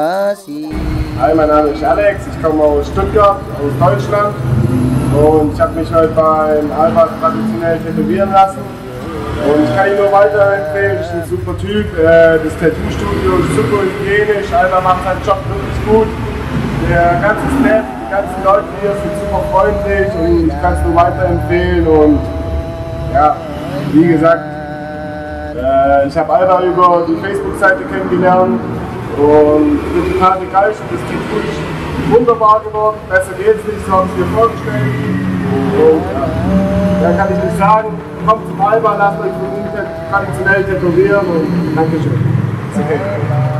kasih. Hi, mein Name ist Alex, ich komme aus Stuttgart, aus Deutschland und ich habe mich heute beim Albar traditionell tätowieren lassen und ich kann ihn nur weiterempfehlen, ist ein super Typ, das Tattoo-Studio ist super hygienisch, Albar macht seinen Job wirklich gut, der ganze Staff, die ganzen Leute hier sind super freundlich und ich kann es nur weiterempfehlen und ja, wie gesagt, ich habe Albar über die Facebook-Seite kennengelernt und bin total begeistert. Das Tattoo ist wunderbar geworden, besser geht's nicht, so habe ich mir vorgestellt. Und ja, kann ich nicht sagen, kommt zum Albar, lasst euch von ihm traditionell tätowieren und Dankeschön. Ist okay.